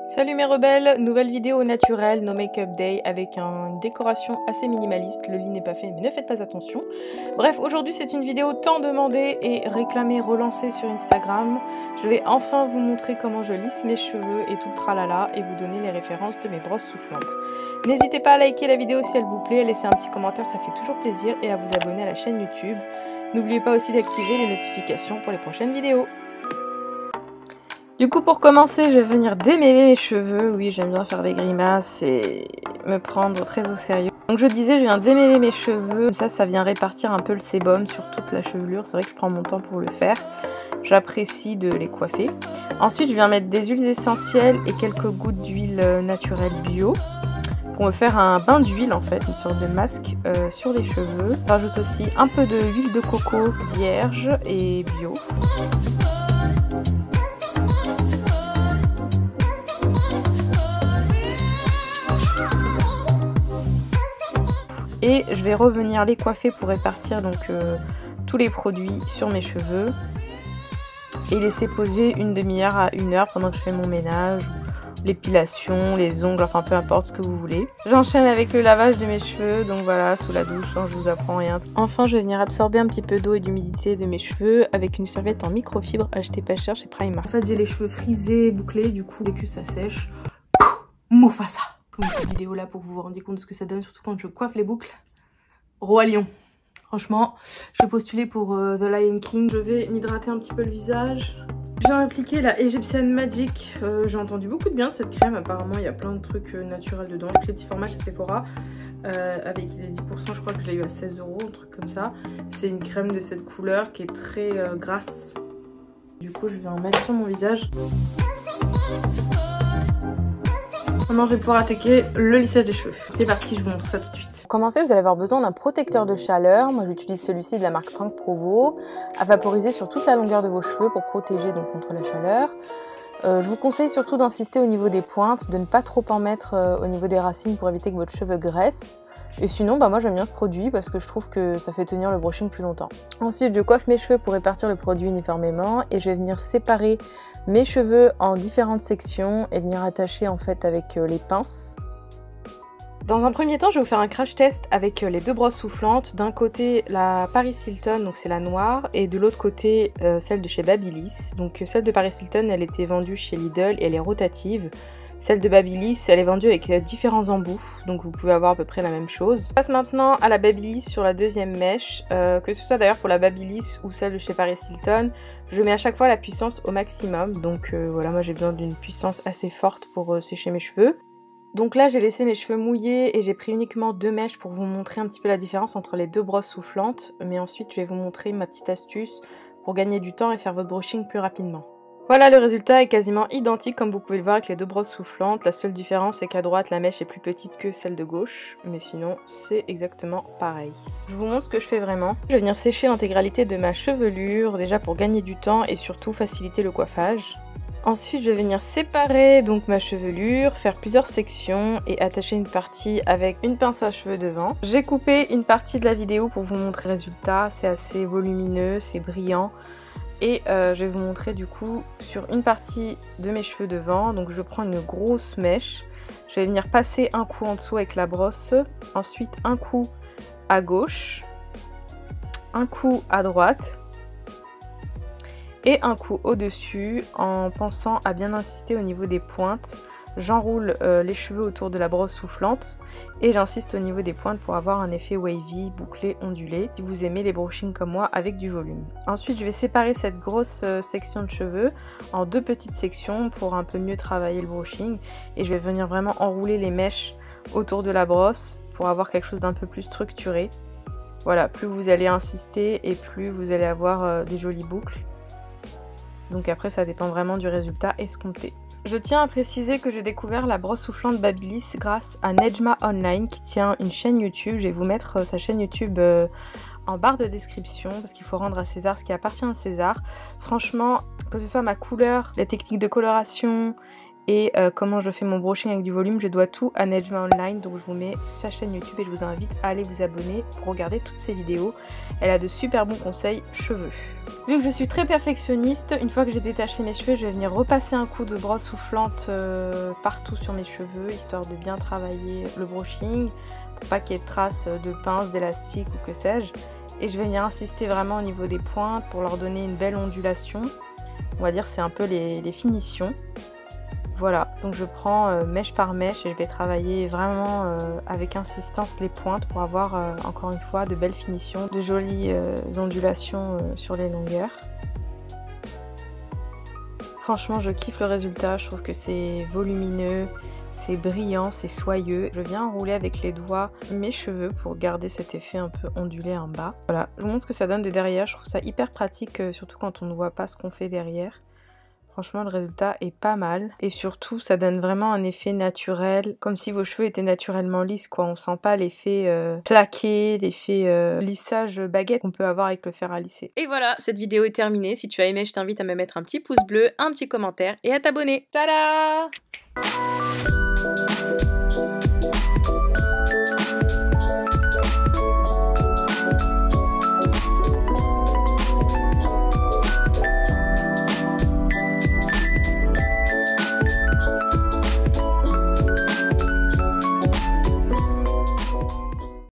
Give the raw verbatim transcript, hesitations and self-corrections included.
Salut mes rebelles, nouvelle vidéo au naturel, no make-up day avec une décoration assez minimaliste. Le lit n'est pas fait mais ne faites pas attention. Bref, aujourd'hui c'est une vidéo tant demandée et réclamée, relancée sur Instagram. Je vais enfin vous montrer comment je lisse mes cheveux et tout le tralala et vous donner les références de mes brosses soufflantes. N'hésitez pas à liker la vidéo si elle vous plaît, à laisser un petit commentaire, ça fait toujours plaisir, et à vous abonner à la chaîne YouTube. N'oubliez pas aussi d'activer les notifications pour les prochaines vidéos. Du coup, pour commencer, je vais venir démêler mes cheveux. Oui, j'aime bien faire des grimaces et me prendre très au sérieux. Donc je disais, je viens démêler mes cheveux. Comme ça, ça vient répartir un peu le sébum sur toute la chevelure. C'est vrai que je prends mon temps pour le faire. J'apprécie de les coiffer. Ensuite, je viens mettre des huiles essentielles et quelques gouttes d'huile naturelle bio pour me faire un bain d'huile, en fait, une sorte de masque euh, sur les cheveux. Je rajoute aussi un peu de huile de coco vierge et bio. Et je vais revenir les coiffer pour répartir donc euh, tous les produits sur mes cheveux et laisser poser une demi-heure à une heure pendant que je fais mon ménage, l'épilation, les ongles, enfin peu importe ce que vous voulez. J'enchaîne avec le lavage de mes cheveux, donc voilà, sous la douche, hein, je vous apprends rien. Enfin, je vais venir absorber un petit peu d'eau et d'humidité de mes cheveux avec une serviette en microfibre achetée pas cher chez Primark. En fait, j'ai les cheveux frisés, bouclés, du coup, dès que ça sèche, Mufasa. Une petite vidéo là pour que vous vous rendiez compte de ce que ça donne, surtout quand je coiffe les boucles. Roi Lion. Franchement, je vais postuler pour euh, The Lion King. Je vais m'hydrater un petit peu le visage. Je viens appliquer la Egyptian Magic. Euh, J'ai entendu beaucoup de bien de cette crème. Apparemment, il y a plein de trucs euh, naturels dedans. Le petit format chez Sephora. Euh, avec les dix pour cent, je crois que je l'ai eu à seize euros, un truc comme ça. C'est une crème de cette couleur qui est très euh, grasse. Du coup, je vais en mettre sur mon visage. Maintenant, je vais pouvoir attaquer le lissage des cheveux. C'est parti, je vous montre ça tout de suite. Pour commencer, vous allez avoir besoin d'un protecteur de chaleur. Moi, j'utilise celui-ci de la marque Franck Provo, à vaporiser sur toute la longueur de vos cheveux pour protéger donc contre la chaleur. Euh, je vous conseille surtout d'insister au niveau des pointes, de ne pas trop en mettre euh, au niveau des racines pour éviter que votre cheveu graisse. Et sinon, bah moi j'aime bien ce produit parce que je trouve que ça fait tenir le brushing plus longtemps. Ensuite, je coiffe mes cheveux pour répartir le produit uniformément et je vais venir séparer mes cheveux en différentes sections et venir attacher en fait avec euh, les pinces. Dans un premier temps, je vais vous faire un crash test avec les deux brosses soufflantes. D'un côté, la Paris Hilton, donc c'est la noire, et de l'autre côté, euh, celle de chez Babyliss. Donc celle de Paris Hilton, elle était vendue chez Lidl et elle est rotative. Celle de Babyliss, elle est vendue avec différents embouts, donc vous pouvez avoir à peu près la même chose. Je passe maintenant à la Babyliss sur la deuxième mèche, euh, que ce soit d'ailleurs pour la Babyliss ou celle de chez Paris Hilton, je mets à chaque fois la puissance au maximum. Donc euh, voilà, moi j'ai besoin d'une puissance assez forte pour euh, sécher mes cheveux. Donc là j'ai laissé mes cheveux mouillés et j'ai pris uniquement deux mèches pour vous montrer un petit peu la différence entre les deux brosses soufflantes. Mais ensuite je vais vous montrer ma petite astuce pour gagner du temps et faire votre brushing plus rapidement. Voilà, le résultat est quasiment identique comme vous pouvez le voir avec les deux brosses soufflantes. La seule différence c'est qu'à droite la mèche est plus petite que celle de gauche. Mais sinon c'est exactement pareil. Je vous montre ce que je fais vraiment. Je vais venir sécher l'intégralité de ma chevelure déjà pour gagner du temps et surtout faciliter le coiffage. Ensuite, je vais venir séparer donc ma chevelure, faire plusieurs sections et attacher une partie avec une pince à cheveux devant. J'ai coupé une partie de la vidéo pour vous montrer le résultat. C'est assez volumineux, c'est brillant. Et euh, je vais vous montrer du coup sur une partie de mes cheveux devant. Donc je prends une grosse mèche. Je vais venir passer un coup en dessous avec la brosse. Ensuite un coup à gauche. Un coup à droite. Et un coup au-dessus en pensant à bien insister au niveau des pointes. J'enroule euh, les cheveux autour de la brosse soufflante et j'insiste au niveau des pointes pour avoir un effet wavy, bouclé, ondulé. Si vous aimez les brushings comme moi avec du volume. Ensuite, je vais séparer cette grosse euh, section de cheveux en deux petites sections pour un peu mieux travailler le brushing. Et je vais venir vraiment enrouler les mèches autour de la brosse pour avoir quelque chose d'un peu plus structuré. Voilà, plus vous allez insister et plus vous allez avoir euh, des jolies boucles. Donc après ça dépend vraiment du résultat escompté. Je tiens à préciser que j'ai découvert la brosse soufflante Babyliss grâce à Nejma Online qui tient une chaîne YouTube. Je vais vous mettre sa chaîne YouTube en barre de description parce qu'il faut rendre à César ce qui appartient à César. Franchement, que ce soit ma couleur, les techniques de coloration et euh, comment je fais mon brushing avec du volume. Je dois tout à Nejma Online, donc je vous mets sa chaîne YouTube et je vous invite à aller vous abonner pour regarder toutes ses vidéos. Elle a de super bons conseils cheveux. Vu que je suis très perfectionniste, une fois que j'ai détaché mes cheveux, je vais venir repasser un coup de brosse soufflante euh, partout sur mes cheveux, histoire de bien travailler le brushing, pour pas qu'il y ait de traces de pince, d'élastique ou que sais-je. Et je vais venir insister vraiment au niveau des pointes pour leur donner une belle ondulation. On va dire c'est un peu les, les finitions. Voilà, donc je prends euh, mèche par mèche et je vais travailler vraiment euh, avec insistance les pointes pour avoir euh, encore une fois de belles finitions, de jolies euh, ondulations euh, sur les longueurs. Franchement, je kiffe le résultat, je trouve que c'est volumineux, c'est brillant, c'est soyeux. Je viens enrouler avec les doigts mes cheveux pour garder cet effet un peu ondulé en bas. Voilà, je vous montre ce que ça donne de derrière, je trouve ça hyper pratique, euh, surtout quand on ne voit pas ce qu'on fait derrière. Franchement, le résultat est pas mal. Et surtout, ça donne vraiment un effet naturel, comme si vos cheveux étaient naturellement lisses, quoi. On sent pas l'effet euh, plaqué, l'effet euh, lissage baguette qu'on peut avoir avec le fer à lisser. Et voilà, cette vidéo est terminée. Si tu as aimé, je t'invite à me mettre un petit pouce bleu, un petit commentaire et à t'abonner. Tada!